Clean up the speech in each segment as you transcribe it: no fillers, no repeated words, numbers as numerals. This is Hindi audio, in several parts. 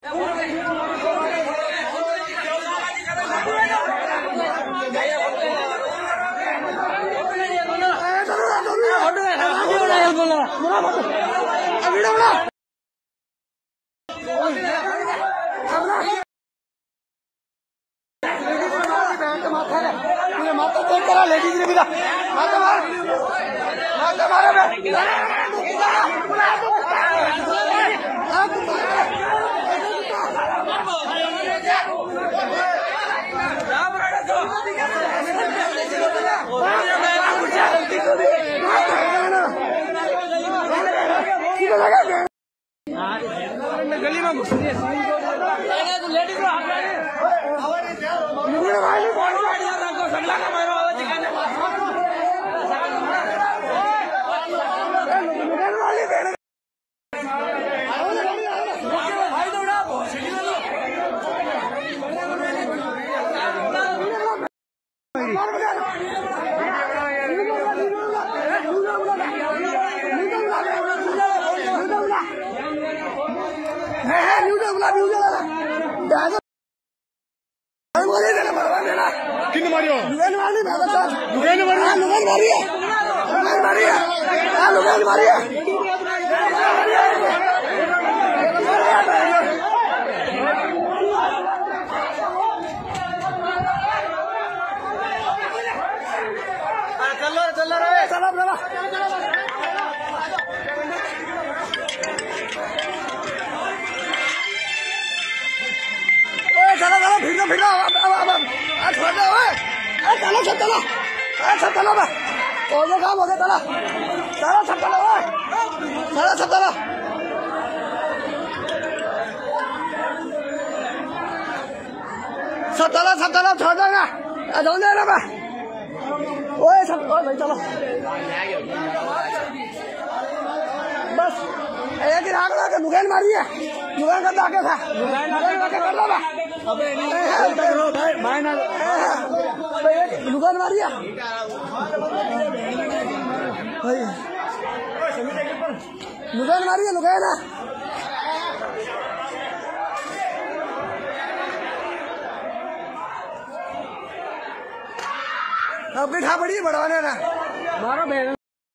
माता देख करा लेडीज ने बिना माता मारे गली में घुस रही है सब छोड़ देना ओए सब भाई चलो बस एक ही राग लगा नुकसान मारी है नुकसान करता आगे था कर लो भाई नुकसान मारी है नुकसान मारी है नुकसान अब खा पड़ी बढ़वाने ना मारो बहन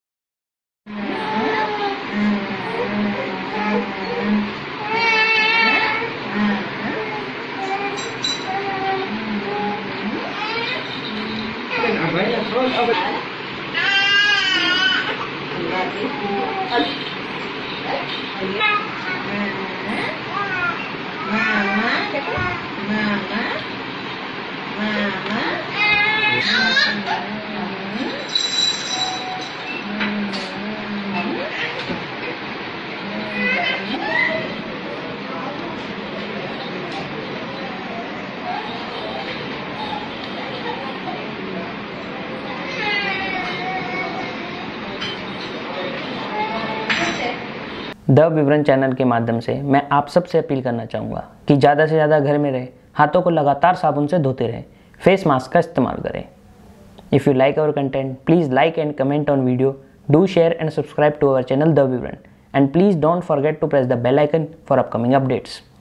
द विवरण चैनल के माध्यम से मैं आप सबसे अपील करना चाहूँगा कि ज़्यादा से ज़्यादा घर में रहे, हाथों को लगातार साबुन से धोते रहें, फेस मास्क का इस्तेमाल करें। If you like our content, please like and comment on video, do share and subscribe to our channel the विवरण, and please don't forget to press the bell icon for upcoming updates.